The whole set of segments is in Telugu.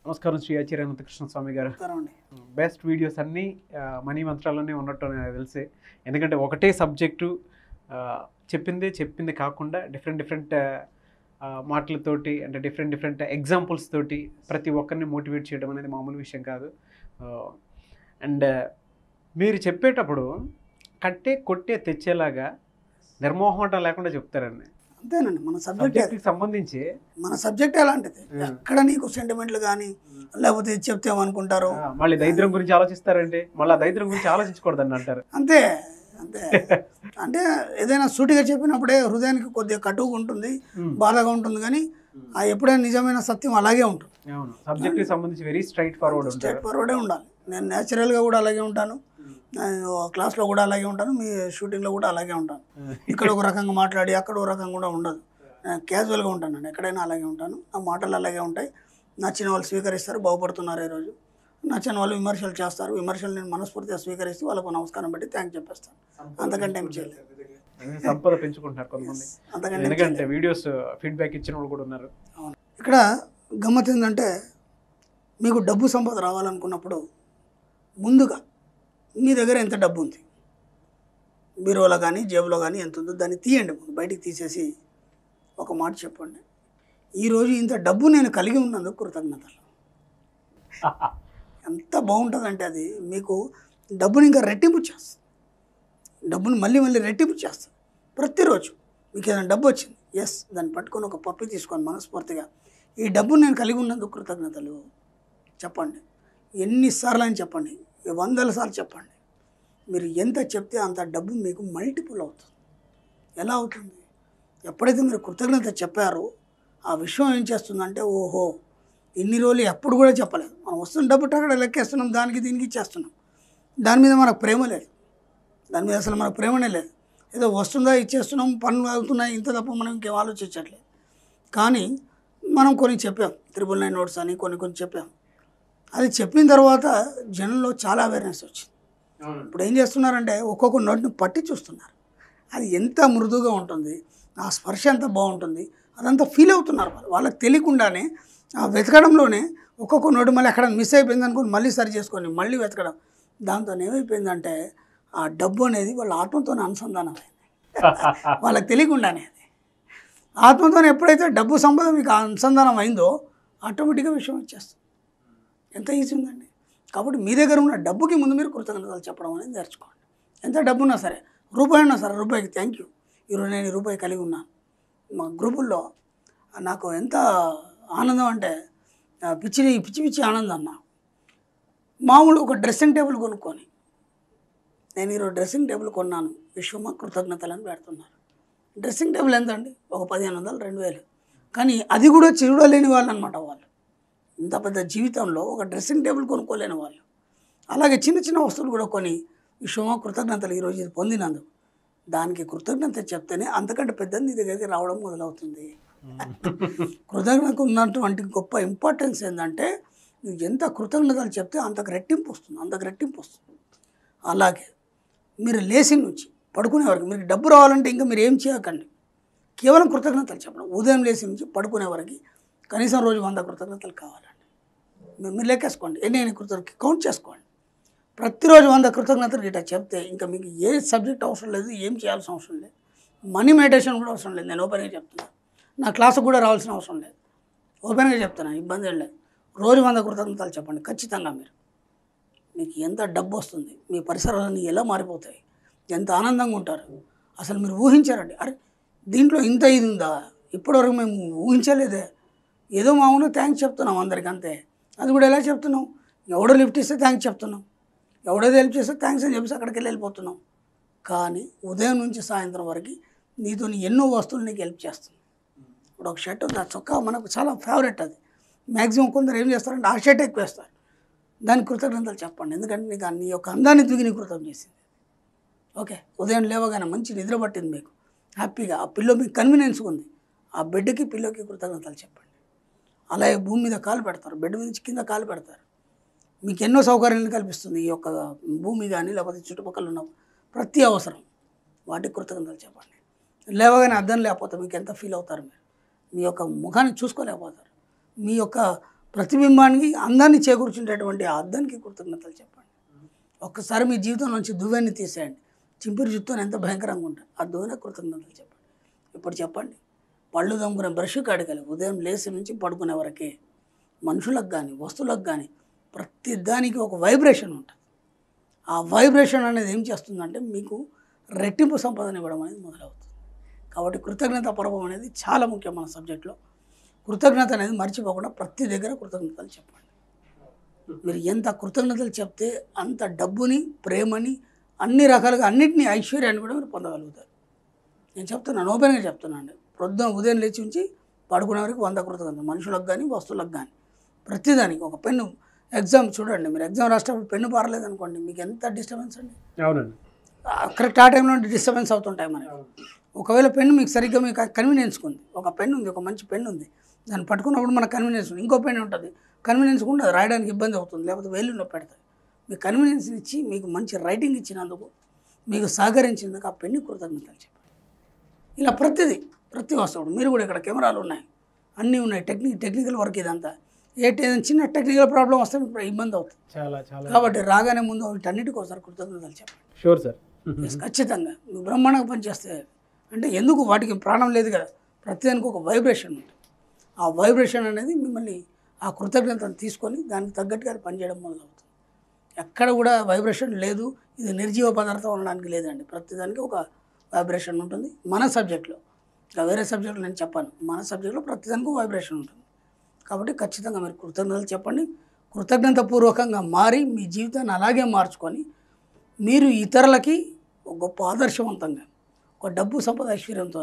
నమస్కారం శ్రీ అనంత కృష్ణ స్వామి గారు. బెస్ట్ వీడియోస్ అన్నీ మనీ మంత్రాల్లోనే ఉన్నట్టు నాకు తెలిసి. ఎందుకంటే ఒకటే సబ్జెక్టు చెప్పింది కాకుండా డిఫరెంట్ మాటలతోటి, అంటే డిఫరెంట్ ఎగ్జాంపుల్స్ తోటి ప్రతి ఒక్కరిని మోటివేట్ చేయడం అనేది మామూలు విషయం కాదు. అండ్ మీరు చెప్పేటప్పుడు కొట్టే తెచ్చేలాగా నిర్మోహమాటం లేకుండా చెప్తారండి. అంతేనండి. మన సబ్జెక్ట్కి సంబంధించి మన సబ్జెక్ట్ ఎలాంటిది, ఎక్కడ నీకు సెంటిమెంట్లు కానీ లేకపోతే చెప్తే ఏమనుకుంటారు, మళ్ళీ దరిద్రం గురించి ఆలోచిస్తారండి. మళ్ళీ దరిద్రం గురించి ఆలోచించకూడదని అంటారు. అంతే అంతే అంటే ఏదైనా సూటిగా చెప్పినప్పుడే హృదయానికి కొద్దిగా కటువుగా ఉంటుంది, బాధగా ఉంటుంది. కానీ ఎప్పుడైనా నిజమైన సత్యం అలాగే ఉంటుంది. సబ్జెక్ట్కి సంబంధించి వెరీ స్ట్రైట్ ఫార్వర్డే ఉండాలి. నేను న్యాచురల్గా కూడా అలాగే ఉంటాను, క్లాస్లో కూడా అలాగే ఉంటాను, మీ షూటింగ్లో కూడా అలాగే ఉంటాను. ఇక్కడ ఒక రకంగా మాట్లాడి అక్కడ ఒక రకంగా కూడా ఉండదు. క్యాజువల్గా ఉంటాను, నేను ఎక్కడైనా అలాగే ఉంటాను. నా మాటలు అలాగే ఉంటాయి. నచ్చిన వాళ్ళు స్వీకరిస్తారు, బాగుపడుతున్నారు ఈరోజు. నచ్చిన వాళ్ళు విమర్శలు చేస్తారు, విమర్శలు నేను మనస్ఫూర్తిగా స్వీకరిస్తూ వాళ్ళకు నమస్కారం పెట్టి థ్యాంక్ చెప్పేస్తాను. అంతకంటే ఏం చేయలేదు. సంపద పెంచుకుంటున్నారు కొంతమంది, ఎందుకంటే వీడియోస్ ఫీడ్బ్యాక్ ఇచ్చిన వాళ్ళు కూడా ఉన్నారు. అవును. ఇక్కడ గమ్మత్ ఏంటంటే, మీకు డబ్బు సంపద రావాలనుకున్నప్పుడు ముందుగా మీ దగ్గర ఎంత డబ్బు ఉంది, బీరువాలో కానీ జేబులో కానీ ఎంత ఉందో దాన్ని తీయండి. ముందు బయటికి తీసేసి ఒక మాట చెప్పండి, ఈరోజు ఇంత డబ్బు నేను కలిగి ఉన్నందుకు కృతజ్ఞతలు. ఎంత బాగుంటుందంటే అది మీకు డబ్బుని ఇంకా రెట్టింపు చేస్తుంది. డబ్బుని మళ్ళీ రెట్టింపు చేస్తుంది. ప్రతిరోజు మీకు ఏదైనా డబ్బు వచ్చింది, ఎస్, దాన్ని పట్టుకొని ఒక పప్పి తీసుకొని మనస్ఫూర్తిగా ఈ డబ్బుని నేను కలిగి ఉన్నందుకు కృతజ్ఞతలు చెప్పండి. ఎన్నిసార్లు అని చెప్పండి, 100 సార్లు చెప్పండి. మీరు ఎంత చెప్తే అంత డబ్బు మీకు మల్టిపుల్ అవుతుంది. ఎలా అవుతుంది? ఎప్పుడైతే మీరు కృతజ్ఞత చెప్పారో ఆ విషయం ఏం చేస్తుందంటే, ఓహో ఇన్ని రోజులు ఎప్పుడు కూడా చెప్పలేదు, మనం వస్తున్న డబ్బు అక్కడ లెక్కేస్తున్నాం, దానికి దీనికి ఇచ్చేస్తున్నాం, దాని మీద మనకు ప్రేమ లేదు, దాని మీద అసలు మనకు ప్రేమనే లేదు. ఏదో వస్తుందా ఇచ్చేస్తున్నాం, పనులు అవుతున్నాయి, ఇంత తప్ప మనం ఇంకేం ఆలోచించట్లేదు. కానీ మనం కొన్ని చెప్పాం, 999 నోట్స్ అని కొన్ని చెప్పాం. అది చెప్పిన తర్వాత జనంలో చాలా అవేర్నెస్ వచ్చింది. ఇప్పుడు ఏం చేస్తున్నారంటే ఒక్కొక్క నోట్ని పట్టి చూస్తున్నారు, అది ఎంత మృదువుగా ఉంటుంది, ఆ స్పర్శ ఎంత బాగుంటుంది, అదంతా ఫీల్ అవుతున్నారు. వాళ్ళకి తెలియకుండానే ఆ వెతకడంలోనే ఒక్కొక్క నోటు మళ్ళీ అక్కడ మిస్ అయిపోయింది అనుకోని మళ్ళీ సరి చేసుకొని మళ్ళీ వెతకడం, దాంతో ఏమైపోయిందంటే ఆ డబ్బు అనేది వాళ్ళ ఆత్మతోనే అనుసంధానం అయింది. వాళ్ళకి తెలియకుండానే అది ఆత్మతో ఎప్పుడైతే డబ్బు సంపద మీకు అనుసంధానం అయిందో ఆటోమేటిక్గా విషయం వచ్చేస్తుంది. ఎంత ఈజీ ఉందండి. కాబట్టి మీ దగ్గర ఉన్న డబ్బుకి ముందు మీరు కృతజ్ఞతలు చెప్పడం అనేది నేర్చుకోండి. ఎంత డబ్బు ఉన్నా సరే, రూపాయి ఉన్నా సరే, రూపాయికి థ్యాంక్ యూ, ఈరోజు నేను రూపాయి కలిగి ఉన్నాను. మా గ్రూపుల్లో నాకు ఎంత ఆనందం అంటే పిచ్చి ఆనందం అన్న. మామూలు ఒక డ్రెస్సింగ్ టేబుల్ కొనుక్కొని, నేను ఈరోజు డ్రెస్సింగ్ టేబుల్ కొన్నాను, విశ్వమ కృతజ్ఞతలని పెడుతున్నారు. డ్రెస్సింగ్ టేబుల్ ఎంత అండి? ఒక 1500, 2000. కానీ అది కూడా చూడలేని వాళ్ళు అనమాట. వాళ్ళు ఇంత పెద్ద జీవితంలో ఒక డ్రెస్సింగ్ టేబుల్ కొనుక్కోలేని వాళ్ళు. అలాగే చిన్న వస్తువులు కూడా కొని విశ్వమ కృతజ్ఞతలు ఈరోజు ఇది పొందినందుకు, దానికి కృతజ్ఞత చెప్తేనే అంతకంటే పెద్దది నీ దగ్గరికి రావడం మొదలవుతుంది. కృతజ్ఞతకు ఉన్నటువంటి గొప్ప ఇంపార్టెన్స్ ఏంటంటే, నువ్వు ఎంత కృతజ్ఞతలు చెప్తే అంతకు రెట్టింపు వస్తుంది. అలాగే మీరు లేచి నుంచి పడుకునే వరకు మీకు డబ్బు రావాలంటే ఇంకా మీరు ఏం చేయకండి, కేవలం కృతజ్ఞతలు చెప్పడం. ఉదయం లేచి నుంచి పడుకునే వరకు కనీసం రోజు 100 కృతజ్ఞతలు కావాలండి. మీరు లెక్కేసుకోండి, ఎన్ని కృతజ్ఞతలు కౌంట్ చేసుకోండి. ప్రతిరోజు 100 కృతజ్ఞతలు గిట్ట చెప్తే ఇంకా మీకు ఏ సబ్జెక్ట్ అవసరం లేదు, ఏం చేయాల్సిన అవసరం లేదు, మనీ మెడిటేషన్ కూడా అవసరం లేదు. నేను ఓపెన్గా చెప్తున్నాను, నా క్లాసుకు కూడా రావాల్సిన అవసరం లేదు, ఓపెన్గా చెప్తున్నాను, ఇబ్బంది ఏం లేదు. రోజు 100 కృతజ్ఞతలు చెప్పండి. ఖచ్చితంగా మీకు ఎంత డబ్బు వస్తుంది, మీ పరిసరాలన్నీ ఎలా మారిపోతాయి, ఎంత ఆనందంగా ఉంటారు, అసలు మీరు ఊహించారండి. అరే దీంట్లో ఇంత ఇది ఉందా, ఇప్పటివరకు మేము ఊహించలేదే. ఏదో మామూలుగా థ్యాంక్స్ చెప్తున్నాం అందరికి, అంతే. అది కూడా ఎలా చెప్తున్నాం? ఎవడో లిఫ్ట్ ఇస్తే థ్యాంక్స్ చెప్తున్నాం, ఎవడేదో హెల్ప్ చేస్తే థ్యాంక్స్ అని చెప్పేసి అక్కడికి వెళ్ళిపోతున్నాం. కానీ ఉదయం నుంచి సాయంత్రం వరకు నీతో ఎన్నో వస్తువులు నీకు హెల్ప్ చేస్తుంది. ఇప్పుడు ఒక షర్ట్ ఉంది, ఆ చొక్కా మనకు చాలా ఫేవరెట్. అది మ్యాక్సిమం కొందరు ఏం చేస్తారంటే ఆ షర్ట్ ఎక్కువ వేస్తారు. దానికి కృతజ్ఞతలు చెప్పండి, ఎందుకంటే నీకు నీ యొక్క అందాన్ని దిగి నీ కృతజ్ఞత చేసింది. ఓకే, ఉదయం లేవగానే మంచి నిద్ర పట్టింది మీకు, హ్యాపీగా ఆ పిల్లో మీకు కన్వీనియన్స్గా ఉంది, ఆ బెడ్కి పిల్లోకి కృతజ్ఞతలు చెప్పండి. అలాగే భూమి మీద కాలు పెడతారు, బెడ్ మీద కింద కాలు పెడతారు, మీకు ఎన్నో సౌకర్యాలను కల్పిస్తుంది ఈ యొక్క భూమి కానీ లేకపోతే చుట్టుపక్కల ఉన్న ప్రతి అవసరం, వాటికి కృతజ్ఞతలు చెప్పండి. లేవగానే అర్థం లేకపోతే మీకు ఎంత ఫీల్ అవుతారు, మీరు మీ యొక్క ముఖాన్ని చూసుకోలేకపోతారు, మీ యొక్క ప్రతిబింబానికి అందాన్ని చేకూర్చుంటేటువంటి ఆ అద్దానికి కృతజ్ఞతలు చెప్పండి. ఒక్కసారి మీ జీవితంలోంచి దువ్వెన్ని తీసేయండి. చింపిరి జుట్టుని ఎంత భయంకరంగా ఉంటుంది. ఆ దువ్వెన కృతజ్ఞతలు చెప్పండి. ఇప్పుడు చెప్పండి, పళ్ళు దమ్ముకునే బ్రష్ కాడికలి ఉదయం లేచి నుంచి పడుకునే వరకే మనుషులకు కానీ వస్తువులకు కానీ ప్రతి దానికి ఒక వైబ్రేషన్ ఉంటుంది. ఆ వైబ్రేషన్ అనేది ఏం చేస్తుందంటే మీకు రెట్టింపు సంపదన ఇవ్వడం అనేది మొదలవుతుంది. కాబట్టి కృతజ్ఞత పర్వం అనేది చాలా ముఖ్యం మన సబ్జెక్ట్లో. కృతజ్ఞత అనేది మర్చిపోకుండా ప్రతి దగ్గర కృతజ్ఞతలు చెప్పండి. మీరు ఎంత కృతజ్ఞతలు చెప్తే అంత డబ్బుని, ప్రేమని, అన్ని రకాలుగా అన్నింటినీ, ఐశ్వర్యాన్ని కూడా మీరు పొందగలుగుతారు. నేను చెప్తున్నాను, ఓపెన్గా చెప్తున్నాను. ప్రొద్దున ఉదయం లేచి ఉంచి పడుకునే వరకు 100 కృతజ్ఞతలు, మనుషులకు కానీ వస్తువులకు కానీ ప్రతిదానికి. ఒక పెన్ను ఎగ్జామ్ చూడండి, మీరు ఎగ్జామ్ రాసేటప్పుడు పెన్ను పారలేదు అనుకోండి, మీకు ఎంత డిస్టర్బెన్స్ అండి. అవునండి. కరెక్ట్ ఆ టైంలో డిస్టర్బెన్స్ అవుతుంటాయి మనకి. ఒకవేళ పెన్ను మీకు సరిగ్గా మీకు కన్వీనియన్స్ ఉంది, ఒక పెన్ను ఉంది, ఒక మంచి పెన్ను ఉంది, దాన్ని పట్టుకున్నప్పుడు మనకు కన్వీనియన్స్ ఉంది. ఇంకో పెన్ను ఉంటుంది, కన్వీనియన్స్ కూడా అది రాయడానికి ఇబ్బంది అవుతుంది, లేకపోతే వేలు నొప్పి పెడతాయి. మీకు కన్వీనియన్స్ ఇచ్చి మీకు మంచి రైటింగ్ ఇచ్చినందుకు, మీకు సహకరించినందుకు ఆ పెన్ను కృతజ్ఞతలు చెప్పండి. ఇలా ప్రతి వస్తువు. మీరు కూడా ఇక్కడ కెమెరాలు ఉన్నాయి, అన్నీ ఉన్నాయి, టెక్నికల్ వర్క్ ఇదంతా. ఏదైనా చిన్న టెక్నికల్ ప్రాబ్లం వస్తే మీకు ఇబ్బంది అవుతుంది. చాలా కాబట్టి రాగానే ముందు వీటన్నిటికి ఒకసారి కృతజ్ఞతలు చెప్పండి. Sure sir. ఖచ్చితంగా మీకు బ్రహ్మాండంగా పనిచేస్తే, అంటే ఎందుకు వాటికి ప్రాణం లేదు కదా, ప్రతిదానికి ఒక వైబ్రేషన్ ఉంటుంది. ఆ వైబ్రేషన్ అనేది మిమ్మల్ని ఆ కృతజ్ఞతను తీసుకొని దానికి తగ్గట్టుగా పనిచేయడం మొదలవుతుంది. ఎక్కడ కూడా వైబ్రేషన్ లేదు, ఇది నిర్జీవ పదార్థం అనడానికి లేదండి. ప్రతిదానికి ఒక వైబ్రేషన్ ఉంటుంది మన సబ్జెక్ట్లో. ఇంకా వేరే సబ్జెక్టులో నేను చెప్పాను, మన సబ్జెక్ట్లో ప్రతిదానికి వైబ్రేషన్ ఉంటుంది. కాబట్టి ఖచ్చితంగా మీరు కృతజ్ఞతలు చెప్పండి. కృతజ్ఞతాపూర్వకంగా మారి మీ జీవితాన్ని అలాగే మార్చుకొని మీరు ఇతరులకి ఒక గొప్ప ఆదర్శవంతంగా, ఒక డబ్బు సంపద ఐశ్వర్యంతో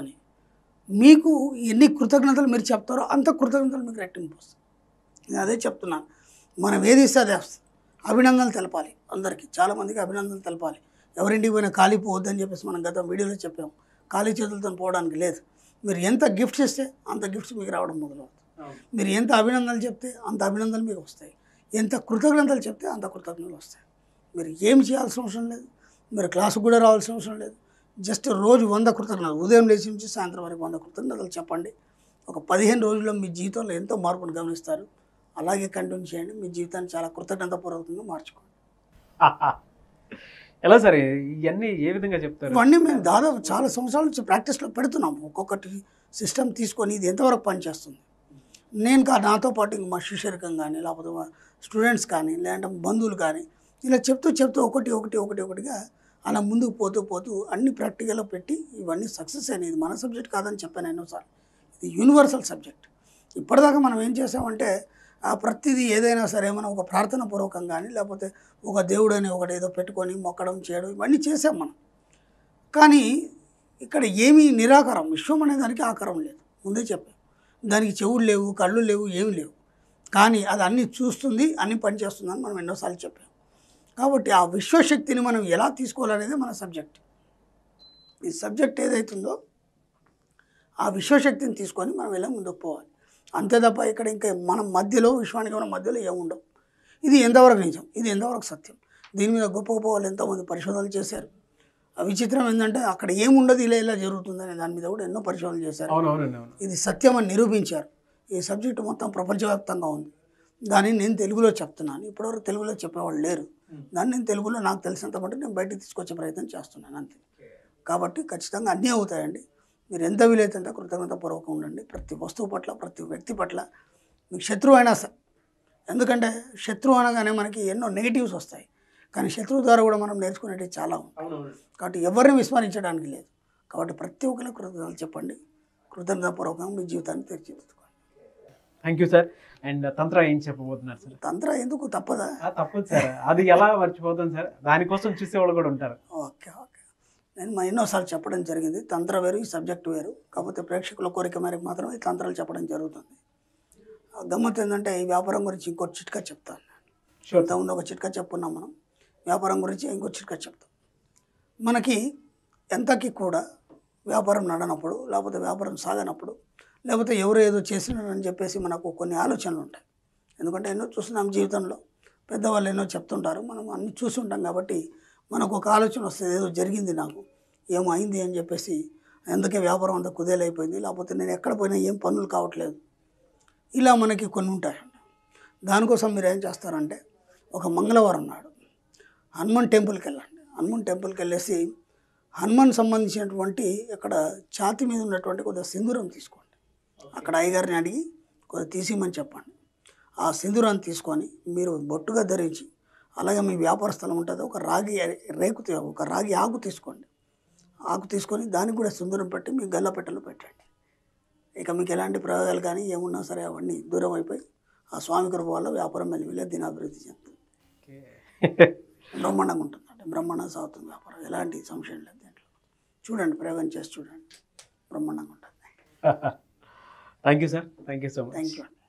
మీకు ఎన్ని కృతజ్ఞతలు మీరు చెప్తారో అంత కృతజ్ఞతలు మీకు రెట్టింపు వస్తుంది. నేను అదే చెప్తున్నాను, మనం ఏది ఇస్తే అదే వస్తుంది. అభినందనలు తెలపాలి అందరికీ, చాలామందికి అభినందనలు తెలపాలి. ఎవరింటికి పోయినా ఖాళీ పోవద్దని చెప్పేసి మనం గత వీడియోలో చెప్పాము. ఖాళీ చేతులతో పోవడానికి లేదు. మీరు ఎంత గిఫ్ట్స్ ఇస్తే అంత గిఫ్ట్స్ మీకు రావడం మొదలవుతుంది. మీరు ఎంత అభినందనలు చెప్తే అంత అభినందనలు మీకు వస్తాయి. ఎంత కృతజ్ఞతలు చెప్తే అంత కృతజ్ఞతలు వస్తాయి. మీరు ఏమి చేయాల్సిన అవసరం లేదు, మీరు క్లాసుకు కూడా రావాల్సిన అవసరం లేదు. జస్ట్ రోజు 100 కృతజ్ఞతలు, ఉదయం లేచి నుంచి సాయంత్రం వరకు 100 కృతజ్ఞతలు చెప్పండి. ఒక 15 రోజుల్లో మీ జీవితంలో ఎంతో మార్పును గమనిస్తారు. అలాగే కంటిన్యూ చేయండి. మీ జీవితాన్ని చాలా కృతజ్ఞతాపూర్వకంగా మార్చుకోండి. ఎలా సరే ఇవన్నీ ఏ విధంగా చెప్తారు? ఇవన్నీ మేము దాదాపు చాలా సంవత్సరాల నుంచి ప్రాక్టీస్లో పెడుతున్నాము. ఒక్కొక్కటి సిస్టమ్ తీసుకొని ఇది ఎంతవరకు పనిచేస్తుంది. నేను నాతో పాటు మా శిష్యరికం కానీ, లేకపోతే మా స్టూడెంట్స్ కానీ, లేదంటే బంధువులు కానీ, ఇలా చెప్తూ ఒకటిగా అలా ముందుకు పోతూ అన్ని ప్రాక్టికల్లో పెట్టి ఇవన్నీ సక్సెస్ అయినాయి. ఇది మన సబ్జెక్ట్ కాదని చెప్పాను ఎన్నోసార్లు, ఇది యూనివర్సల్ సబ్జెక్ట్. ఇప్పటిదాకా మనం ఏం చేసామంటే ప్రతిదీ ఏదైనా సరే మనం ఒక ప్రార్థన పూర్వకం కానీ, లేకపోతే ఒక దేవుడు అని ఒకటి ఏదో పెట్టుకొని మొక్కడం చేయడం ఇవన్నీ చేసాం మనం. కానీ ఇక్కడ ఏమీ నిరాకారం, విశ్వం అనే దానికి ఆకారం లేదు. ముందే చెప్పాం, దానికి చెవులు లేవు, కళ్ళు లేవు, ఏమి లేవు. కానీ అది అన్నీ చూస్తుంది, అన్నీ పనిచేస్తుందని మనం ఎన్నోసార్లు చెప్పాం. కాబట్టి ఆ విశ్వశక్తిని మనం ఎలా తీసుకోవాలనేది మన సబ్జెక్ట్. ఈ సబ్జెక్ట్ ఏదైతుందో ఆ విశ్వశక్తిని తీసుకొని మనం ఎలా ముందుకు పోవాలి. అంతే తప్ప ఇక్కడ ఇంకా మనం మధ్యలో, విశ్వానికి మన మధ్యలో ఏముండవు. ఇది ఎంతవరకు నిజం, ఇది ఎంతవరకు సత్యం, దీని మీద గొప్ప వాళ్ళు ఎంతోమంది పరిశోధనలు చేశారు. విచిత్రం ఏంటంటే అక్కడ ఏముండదు, ఇలా జరుగుతుందనే దాని మీద కూడా ఎన్నో పరిశోధనలు చేశారు. ఇది సత్యం అని నిరూపించారు. ఈ సబ్జెక్టు మొత్తం ప్రపంచవ్యాప్తంగా ఉంది. దాన్ని నేను తెలుగులో చెప్తున్నాను. ఇప్పటివరకు తెలుగులో చెప్పేవాళ్ళు లేరు. దాన్ని నేను తెలుగులో నాకు తెలిసినంత మటు నేను బయటకు తీసుకొచ్చే ప్రయత్నం చేస్తున్నాను అంతే. కాబట్టి ఖచ్చితంగా అన్నీ అవుతాయండి. మీరు ఎంత వీలైతే అంత కృతజ్ఞతాపూర్వకంగా ఉండండి. ప్రతి వస్తువు పట్ల, ప్రతి వ్యక్తి పట్ల. మీకు శత్రువు అయినా సరే, ఎందుకంటే శత్రువు అనగానే మనకి ఎన్నో నెగిటివ్స్ వస్తాయి, కానీ శత్రువు ద్వారా కూడా మనం నేర్చుకునేవి చాలా ఉంది. కాబట్టి ఎవరిని విస్మరించడానికి లేదు. కాబట్టి ప్రతి ఒక్కరికి కృతజ్ఞతలు చెప్పండి. కృతజ్ఞతాపూర్వకంగా మీ జీవితాన్ని తీర్చిదిద్దుకోండి. Thank you sir. అండ్ తంత్ర ఏం చెప్పబోతున్నారు సార్? తంత్ర ఎందుకు తప్పదా? తప్పదు సార్, అది ఎలా మర్చిపోతాం సార్, దానికోసం చూసేవాళ్ళు కూడా ఉంటారు. ఓకే. నేను ఎన్నోసార్లు చెప్పడం జరిగింది. తంత్ర వేరు, ఈ సబ్జెక్ట్ వేరు. కాకపోతే ప్రేక్షకుల కోరిక మేరకు మాత్రం ఈ తంత్రాలు చెప్పడం జరుగుతుంది. గమ్మత్తు ఏంటంటే ఈ వ్యాపారం గురించి ఇంకో చిట్కా చెప్తాను. ఇంతకుముందు ఒక చిట్కా చెప్పుకున్నాం మనం. వ్యాపారం గురించి ఇంకో చిట్కా చెప్తాం. మనకి ఎంతకి కూడా వ్యాపారం నడనప్పుడు, లేకపోతే వ్యాపారం సాగనప్పుడు, లేకపోతే ఎవరు ఏదో చేసినారని చెప్పేసి మనకు కొన్ని ఆలోచనలు ఉంటాయి. ఎందుకంటే ఎన్నో చూస్తున్నాం జీవితంలో, పెద్దవాళ్ళు ఎన్నో చెప్తుంటారు, మనం అన్నీ చూసి ఉంటాం. కాబట్టి మనకు ఒక ఆలోచన వస్తుంది, ఏదో జరిగింది నాకు, ఏమో అయింది అని చెప్పేసి, అందుకే వ్యాపారం అంతా కుదేలైపోయింది, లేకపోతే నేను ఎక్కడ పోయినా ఏం పనులు కావట్లేదు, ఇలా మనకి కొన్ని ఉంటాయి. దానికోసం మీరు ఏం చేస్తారంటే ఒక మంగళవారం నాడు హనుమాన్ టెంపుల్కి వెళ్ళండి. హనుమాన్ టెంపుల్కి వెళ్ళేసి హనుమాన్ సంబంధించినటువంటి ఇక్కడ ఛాతి మీద ఉన్నటువంటి కొద్దిగా సింధూరం తీసుకోండి. అక్కడ అయ్యగారిని అడిగి కొద్దిగా తీసిమని చెప్పండి. ఆ సింధూరాన్ని తీసుకొని మీరు బొట్టుగా ధరించి, అలాగే మీ వ్యాపార స్థలం ఉంటుంది, ఒక రాగి రేకు ఒక రాగి ఆకు తీసుకోండి. ఆకు తీసుకొని దానికి కూడా సింధూరం పెట్టి మీ గల్లపెట్టెలో పెట్టండి. ఇక మీకు ఎలాంటి ప్రయోగాలు కానీ ఏమున్నా సరే అవన్నీ దూరం అయిపోయి ఆ స్వామి కృప వల్ల వ్యాపారం వెళ్ళి దినాభివృద్ధి చెందుతుంది. బ్రహ్మాండంగా ఉంటుంది. అంటే బ్రహ్మాండంగా సాగుతుంది వ్యాపారం, ఎలాంటి సంశయం లేదు దీంట్లో. చూడండి, ప్రయోగం చేసి చూడండి, బ్రహ్మాండంగా ఉంటుంది. Thank you sir, thank you so much. Thank you.